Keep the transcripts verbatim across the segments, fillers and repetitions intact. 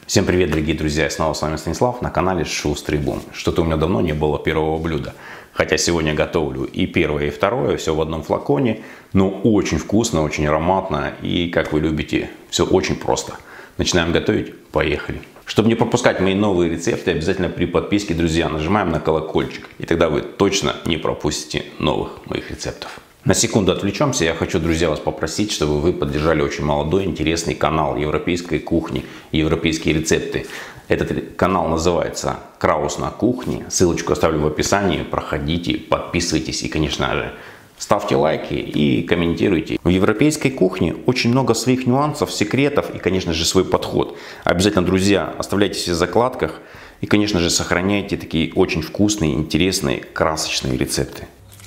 Всем привет, дорогие друзья, и снова с вами Станислав на канале Шустрый Бум. Что-то у меня давно не было первого блюда. Хотя сегодня готовлю и первое, и второе, все в одном флаконе. Но очень вкусно, очень ароматно и, как вы любите, все очень просто. Начинаем готовить? Поехали! Чтобы не пропускать мои новые рецепты, обязательно при подписке, друзья, нажимаем на колокольчик. И тогда вы точно не пропустите новых моих рецептов. На секунду отвлечемся. Я хочу, друзья, вас попросить, чтобы вы поддержали очень молодой, интересный канал европейской кухни, европейские рецепты. Этот канал называется Краус на кухне. Ссылочку оставлю в описании. Проходите, подписывайтесь и, конечно же, ставьте лайки и комментируйте. В европейской кухне очень много своих нюансов, секретов и, конечно же, свой подход. Обязательно, друзья, оставляйтесь в закладках и, конечно же, сохраняйте такие очень вкусные, интересные, красочные рецепты.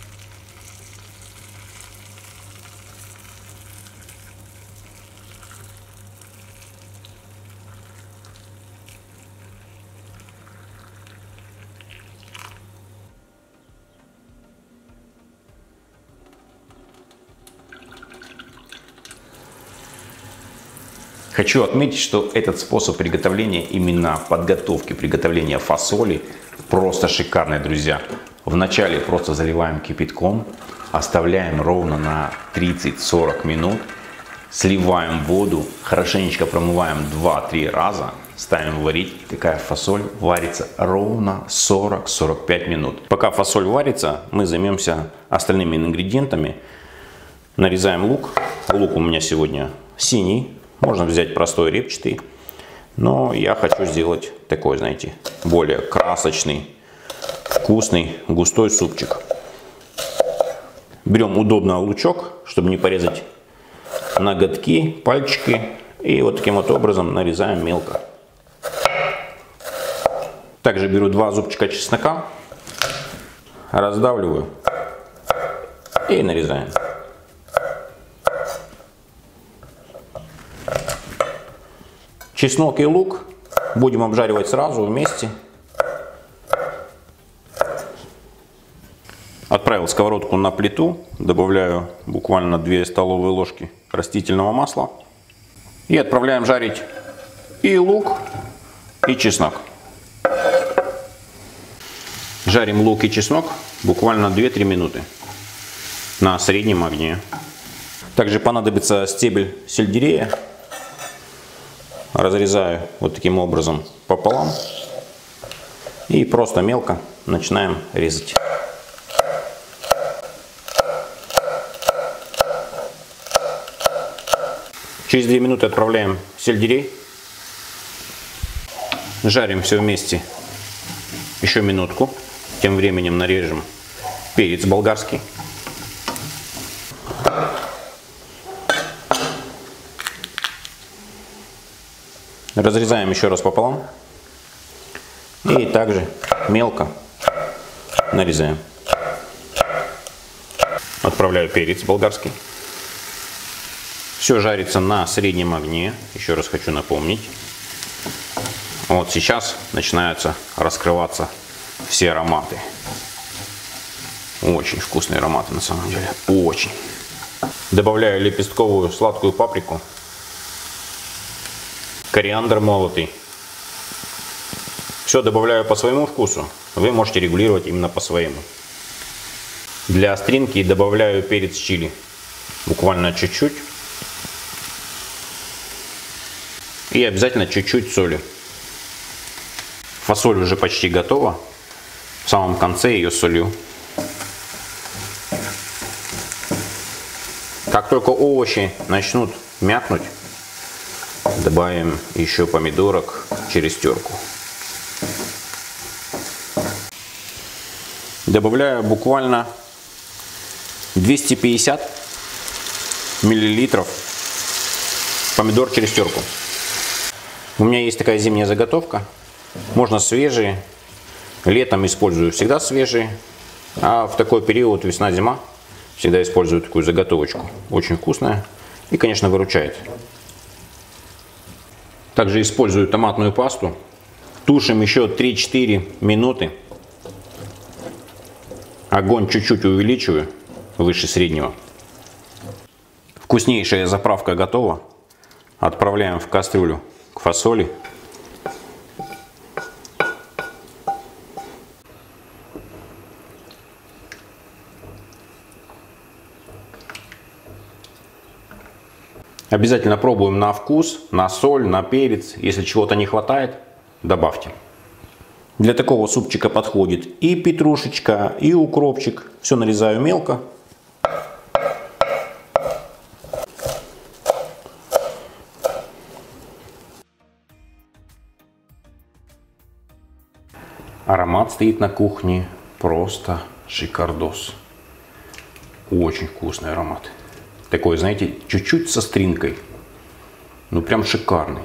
Хочу отметить, что этот способ приготовления, именно подготовки приготовления фасоли, просто шикарный, друзья. Вначале просто заливаем кипятком, оставляем ровно на тридцать-сорок минут, сливаем воду, хорошенечко промываем два-три раза, ставим варить. Такая фасоль варится ровно сорок-сорок пять минут. Пока фасоль варится, мы займемся остальными ингредиентами. Нарезаем лук. Лук у меня сегодня синий. Можно взять простой репчатый, но я хочу сделать такой, знаете, более красочный, вкусный, густой супчик. Берем удобно лучок, чтобы не порезать ноготки, пальчики, и вот таким вот образом нарезаем мелко. Также беру два зубчика чеснока, раздавливаю и нарезаем. Чеснок и лук будем обжаривать сразу вместе. Отправил сковородку на плиту, добавляю буквально две столовые ложки растительного масла и отправляем жарить и лук, и чеснок. Жарим лук и чеснок буквально две-три минуты на среднем огне. Также понадобится стебель сельдерея. Разрезаю вот таким образом пополам и просто мелко начинаем резать. Через две минуты отправляем сельдерей. Жарим все вместе еще минутку. Тем временем нарежем перец болгарский. Разрезаем еще раз пополам и также мелко нарезаем. Отправляю перец болгарский. Все жарится на среднем огне. Еще раз хочу напомнить. Вот сейчас начинаются раскрываться все ароматы. Очень вкусные ароматы на самом деле. Очень. Добавляю лепестковую сладкую паприку. Кориандр молотый. Все добавляю по своему вкусу. Вы можете регулировать именно по своему. Для остринки добавляю перец чили. Буквально чуть-чуть. И обязательно чуть-чуть соли. Фасоль уже почти готова. В самом конце ее солю. Как только овощи начнут мякнуть, добавим еще помидорок через терку. Добавляю буквально двести пятьдесят миллилитров помидор через терку. У меня есть такая зимняя заготовка. Можно свежие. Летом использую всегда свежие. А в такой период весна-зима всегда использую такую заготовочку. Очень вкусная и, конечно, выручает. Также использую томатную пасту. Тушим еще три-четыре минуты. Огонь чуть-чуть увеличиваю, выше среднего. Вкуснейшая заправка готова. Отправляем в кастрюлю к фасоли. Обязательно пробуем на вкус, на соль, на перец. Если чего-то не хватает, добавьте. Для такого супчика подходит и петрушечка, и укропчик. Все нарезаю мелко. Аромат стоит на кухне просто шикардос. Очень вкусный аромат. Такой, знаете, чуть-чуть со стринкой. Ну прям шикарный.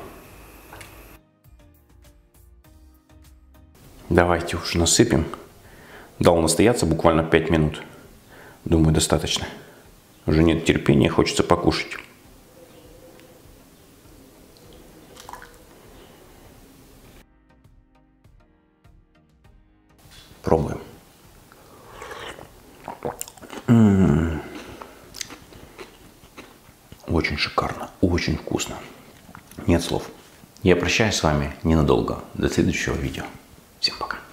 Давайте уж насыпем. Дал настояться буквально пять минут. Думаю, достаточно. Уже нет терпения, хочется покушать. Пробуем. М-м-м. Очень шикарно, очень вкусно. Нет слов. Я прощаюсь с вами ненадолго. До следующего видео. Всем пока.